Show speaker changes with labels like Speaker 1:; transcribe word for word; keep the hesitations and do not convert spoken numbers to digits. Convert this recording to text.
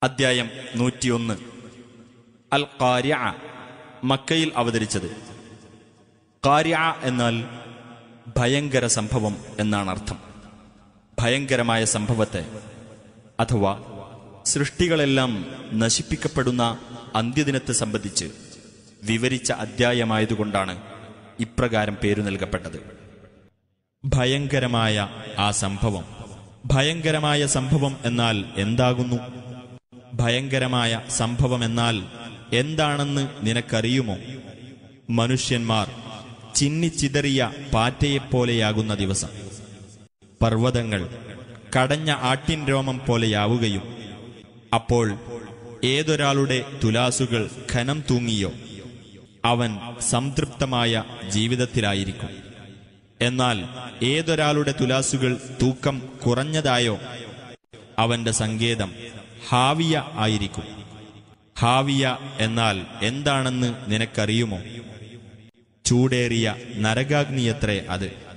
Speaker 1: അദ്ധ്യായം നൂറ്റിയൊന്ന്. അൽ ഖാരിഅ, മക്കയിൽ അവതരിച്ചത്. ഖാരിഅ എന്നാൽ ഭയങ്കര സംഭവം എന്നാണ് അർത്ഥം. ഭയങ്കരമായ സംഭവത്തെ അഥവാ സൃഷ്ടികളെല്ലാം നശിപ്പിക്കപ്പെടുന്ന അന്ത്യദിനത്തെ സംബന്ധിച്ച് വിവരിച്ച അദ്ധ്യായമായതുകൊണ്ടാണ് ഇപ്രകാരം പേരു നൽകപ്പെട്ടത്. ഭയങ്കരമായ ആ സംഭവം. ഭയങ്കരമായ സംഭവം എന്നാൽ എന്താകുന്നു? ഭയങ്കരമായ സംഭവമെന്നാൽ എന്താണെന്ന് നിനക്കറിയുമോ? മനുഷ്യന്മാർ ചിന്നിച്ചിതറിയ പാറ്റയെപ്പോലെയാകുന്ന ദിവസം, പർവ്വതങ്ങൾ കടഞ്ഞ ആട്ടിൻ രോമം പോലെയാവുകയും, അപ്പോൾ ഏതൊരാളുടെ തുലാസുകൾ ഖനം തൂങ്ങിയോ അവൻ സംതൃപ്തമായ ജീവിതത്തിലായിരിക്കും. എന്നാൽ ഏതൊരാളുടെ തുലാസുകൾ തൂക്കം കുറഞ്ഞതായോ അവന്റെ സങ്കേതം ഹാവിയ ആയിരിക്കും. ഹാവിയ എന്നാൽ എന്താണെന്ന് നിനക്കറിയുമോ? ചൂടേറിയ നരകാഗ്നിയത്രേ അത്.